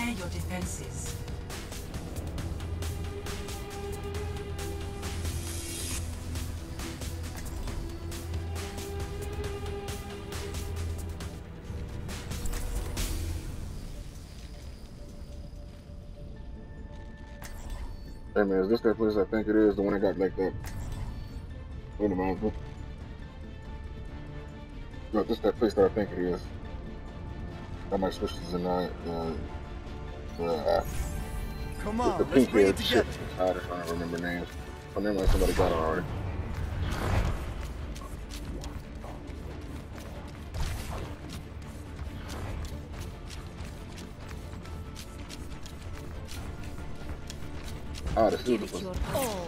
Prepare your defenses. Hey man, is this that place I think it is? The one I got like that. Wait a minute. No, this that place that I think it is. I might switch to Come the on, let's pink bring haired it shit. together. I don't remember names. I remember like somebody got it already. Ah, the Give silver it one. your all.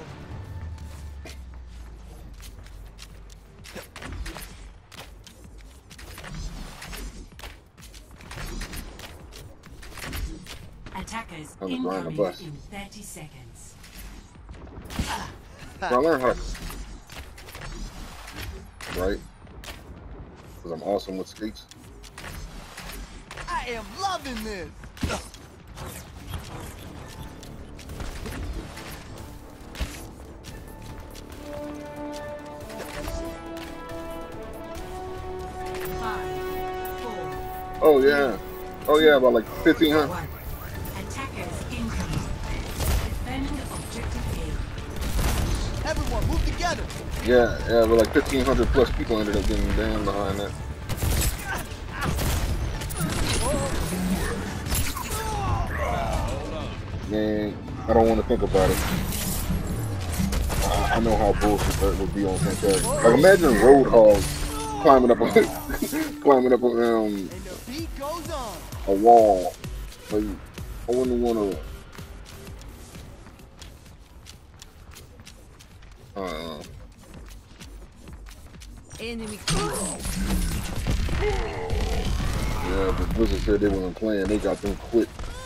Attackers I'm just riding the incoming bus. in 30 seconds. So I learned how to, right? Because I'm awesome with skates. I am loving this. Oh yeah. Oh yeah, about like 1,500. Attackers incoming. Defend objective A. Everyone, move together. Yeah, but like 1,500 plus people ended up getting down behind that. Man, I don't want to think about it. I know how bullshit that would be on Fantastic. Like imagine Roadhog climbing up climbing up And the beat goes on. a wall. Like I wouldn't want to. Enemy. Yeah, but Blizzard said they wasn't playing. They got them quit.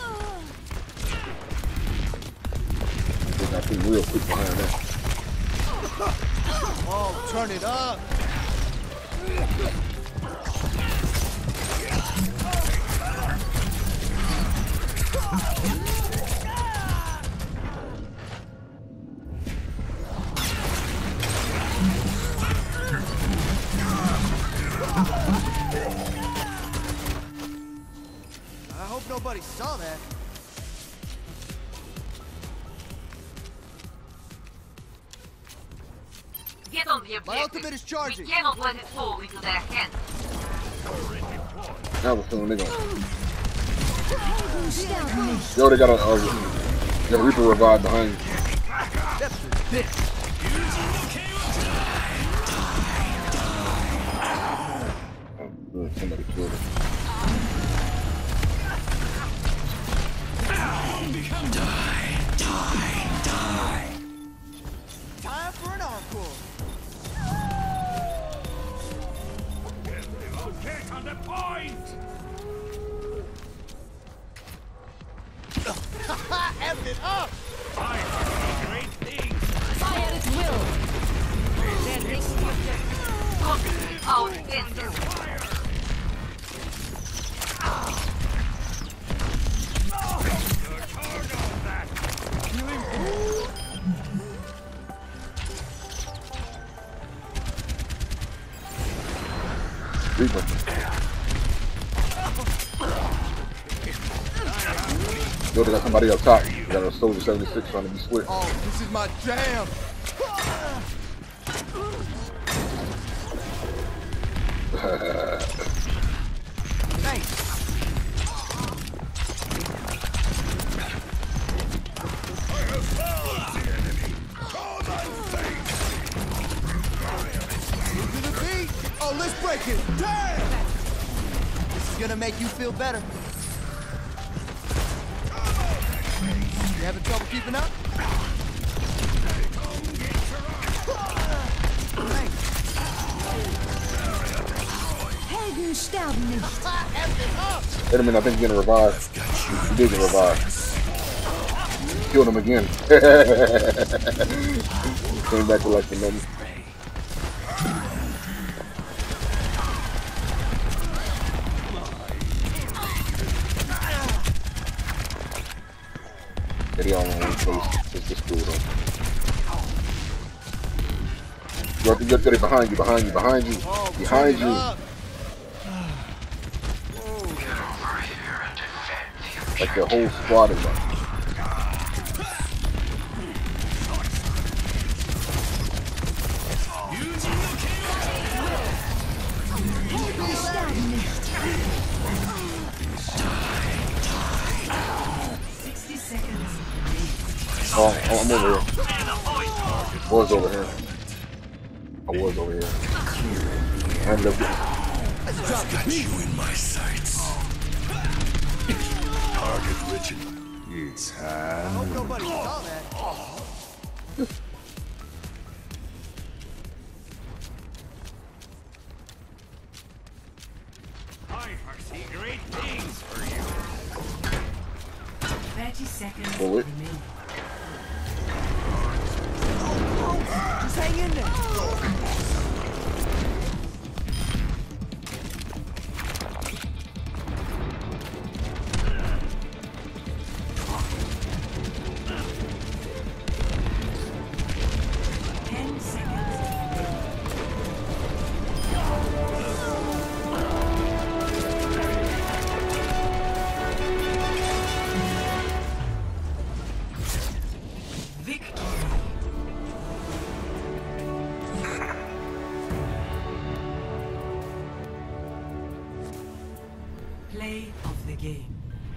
They got them real quick behind that. Oh, turn it up. I hope nobody saw that. Get on the My objective. ultimate is charging. We cannot let it fall into their hands. I was feeling they gonna. Yo, they got a Reaper revive behind you. That's ridiculous. Oh, good. Somebody killed him. Time for an encore. Get on the point! F it up. I see great things! Fire at will. They're taking the objective. Copy our defenses. Reaper. Yo, they got somebody up top. They got a Soldier 76 trying to be swift. Oh, this is my jam. Thanks. Into the beat. Oh, let's break it. Damn! This is gonna make you feel better. You having trouble keeping up? Thanks. Helden sterben nicht. F it up. Wait a minute, I think you're gonna revive. You did get revived. Killed him again. Came back to like the number. They all in one place. It's just cool though. You have to get it behind you, behind you, behind you, behind you. Like the whole squad is up. Oh, I'm over here. Was over here. I was over here. I ended up getting... Got you in my sights. Target Richard. It's I hope nobody saw that. I foresee great things for you. 30 seconds Bullet. remaining. Just hang in there. 10 seconds remaining. Victory. Play of the game.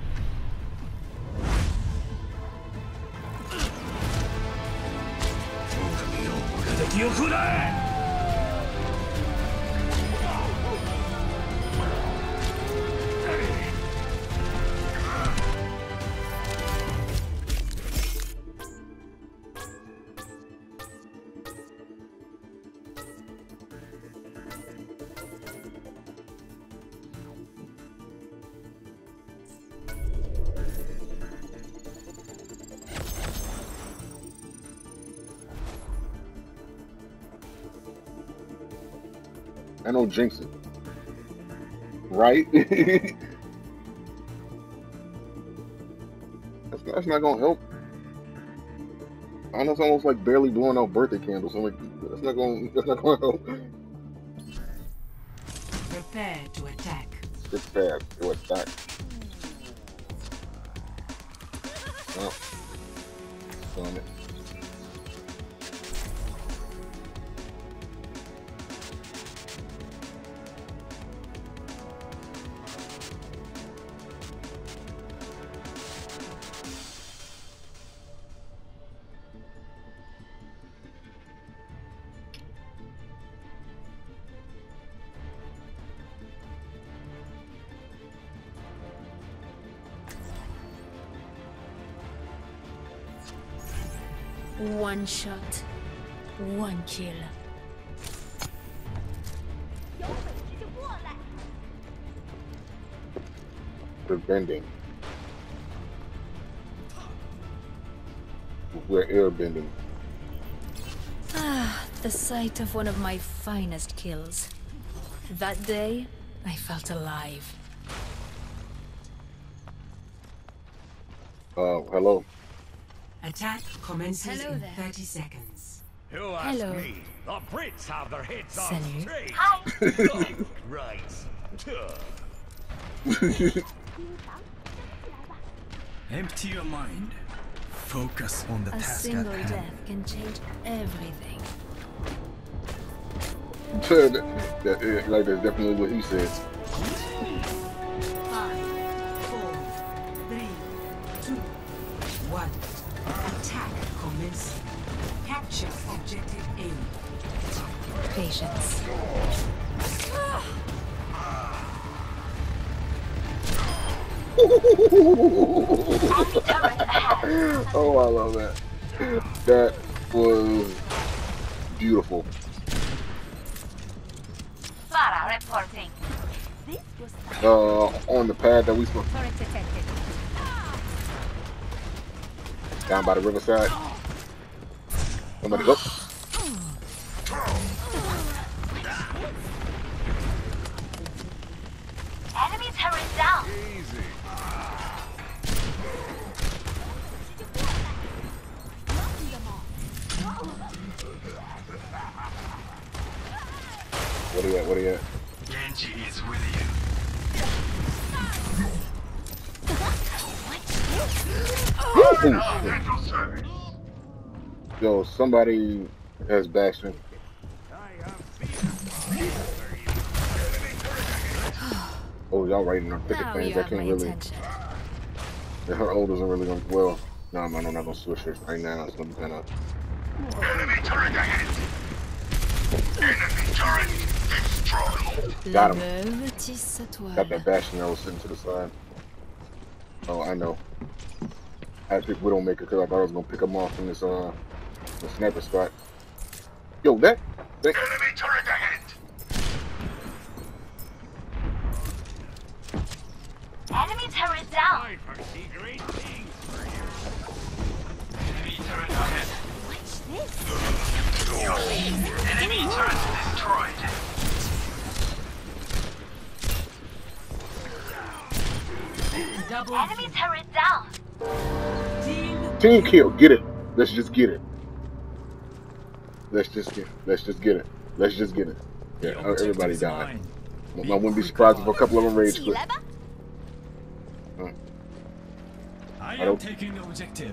I know jinx it. Right? that's not gonna help. I know it's almost like barely blowing out birthday candles. I'm like, that's not gonna help. Prepare to attack. It's bad. To attack. Oh. Damn it. One shot, one kill. We're bending. We're air bending. Ah, the sight of one of my finest kills. That day, I felt alive. Hello. Attack commences Hello in there. 30 seconds. You ask Hello. me. The Brits have their heads on Salut. straight. Right. Empty your mind. Focus on the A task single at hand. death can change everything. Like that's definitely what he said. 5, 4, 3, 2, 1. Attack commencing. Capture objective A. Patience. Oh, I love that. That was beautiful. Farah reporting. On the pad that we spoke. Turret detected. Down by the riverside. Somebody up. Enemy turret down. What are you at? What are you at? Genji is with you. Yo, somebody has Bastion. Oh, y'all right in our thick of Now things. you I have my can't really. attention. Yeah, her ult isn't really going well. No, man, I'm not gonna switch her right now. It's gonna be kind of. Enemy turret ahead. Enemy turret destroyed. Got him. Le tisse Got toile. that Bastion that was sitting to the side. Oh, I know. I picked Widowmaker because I thought I was gonna pick him off in this the sniper spot. Yo, that. Enemy turret ahead. Enemy turret down. I foresee great things for you. Enemy turret ahead. Watch this. Enemy turret destroyed. Double Enemy turret down. Team kill. Get it. Let's just get it. Let's just get it. Let's just get it. Yeah, everybody died. I wouldn't be surprised if a couple of them rage quit. I I am don't- taking the objective.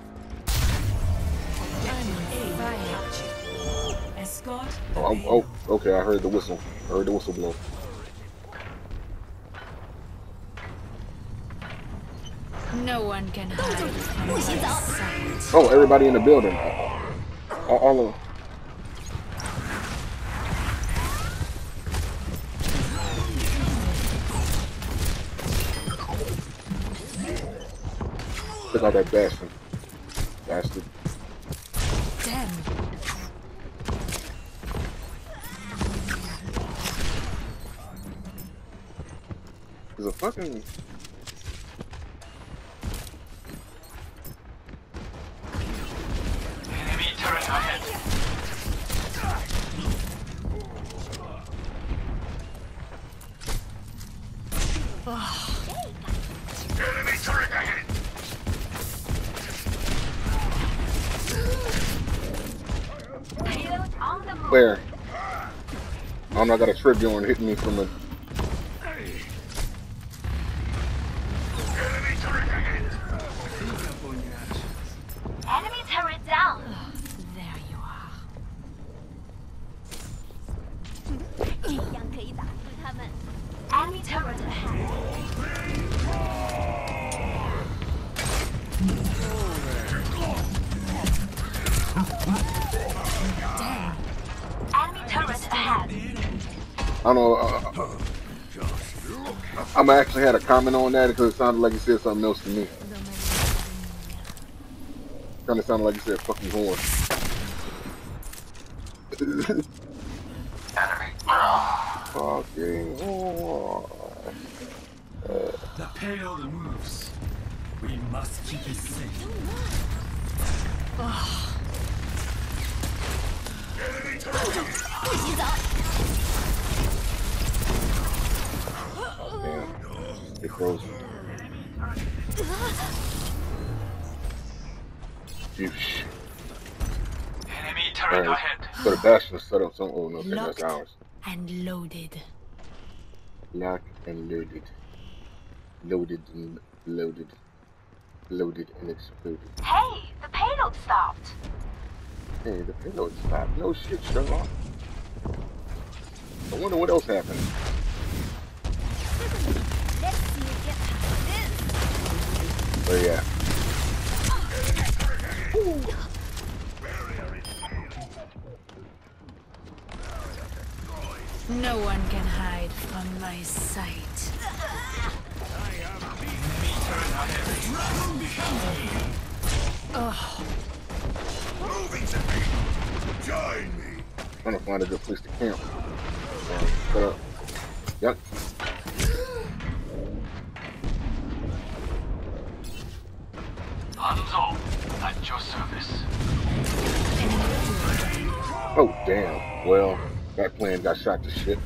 escort. Oh, okay. I heard the whistle. I heard the whistle blow. No one can hide from my sight. Oh, everybody in the building. All of them. Look at that bastard. Bastard. Damn. There's a fucking. Enemy turret ahead. Enemy turret ahead. Payload on the move. Where? I got a Tribune hitting me from a. Enemy turret ahead. Enemy turret down. There you are. 一样可以打死他们。Enemy turret ahead. Enemy turret ahead. I don't know. I'm actually had a comment on that because it sounded like he said something else to me. Kind of sounded like he said "fucking horn." Fucking horn. The payload moves. We must keep it safe. Enemy turret ahead. Damn. It frozen. Yeesh. Enemy turret Alright. ahead. So the Bastion set up some. Oh no, okay, that's Locked ours. and loaded. Lock and loaded. Loaded and loaded. Loaded and exploded. Hey, the payload stopped. Hey, the payload stopped. No shit, Sherlock. I wonder what else happened. Let's see you get past this. Where you at? No one can hide from my sight. Moving to me. Join me. Trying to find a good place to camp. Set up. Yep. Hanzo, at your service. Oh, damn. Well, that plan got shot to shit.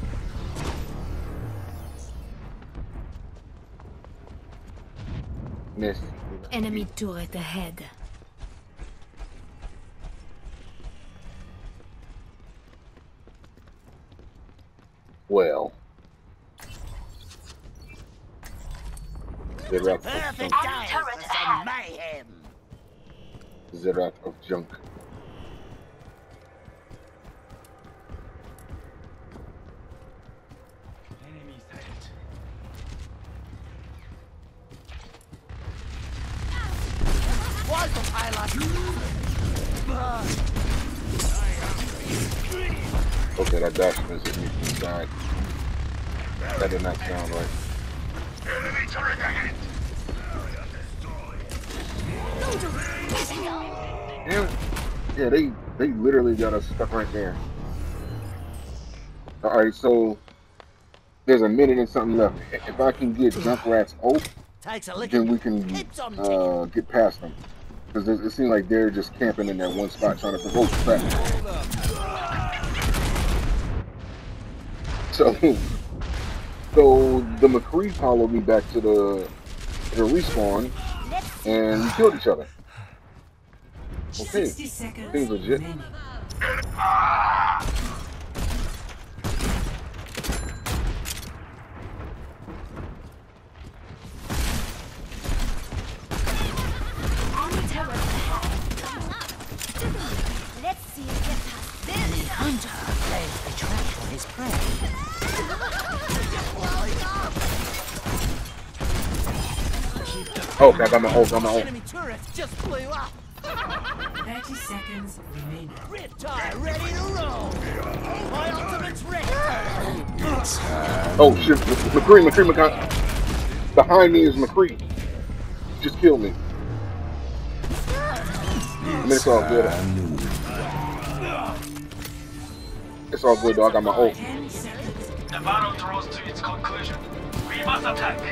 Missed. Enemy turret ahead. Well. Zerath Perfect of time for some mayhem. junk. Zerath of junk. Enemy sighted. Why the pilot? Okay, that dash miss hit me from the side. That did not sound right. Enemy turret ahead. Damn it. Yeah, they literally got us stuck right there. Alright, so there's a minute and something left. If I can get Junkrat's ult, Takes a lick. then we can get past them. Because it seems like they're just camping in that one spot trying to provoke back. So the McCree followed me back to the respawn, and we killed each other. Okay, 60 seconds seems legit. remaining. Enemy turret ahead. Let's see it get past this. Hunter lays a trap for his prey. Oh, I got my ult, Enemy turret just blew up. 30 seconds remaining. Red tire ready to roll. My ultimate's ready. Oh shit, McCree. Behind me is McCree. Just killed me. I mean, it's all good. It's all good though, I got my ult. 10 seconds. The battle draws to its conclusion. We must attack.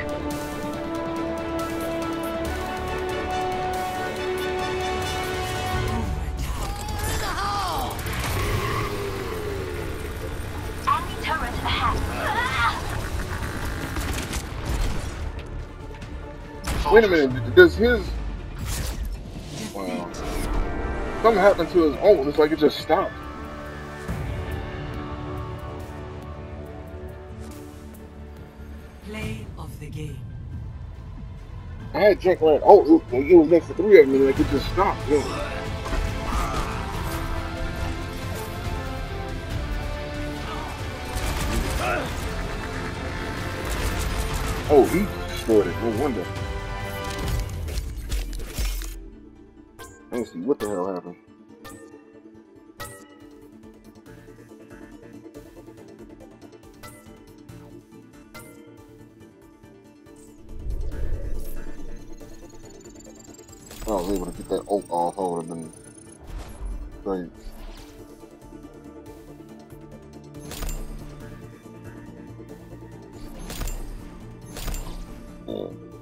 Enemy turret ahead. Wait a minute, does his... Wow. Something happened to his ult, it's like it just stopped. Play of the game. I had Junkrat ult, it was next to three of them, and like it just stopped. Yeah. Oh, he destroyed it, no wonder. Let's see, what the hell happened? If I was able to get that ult off, I would have been great. Yeah.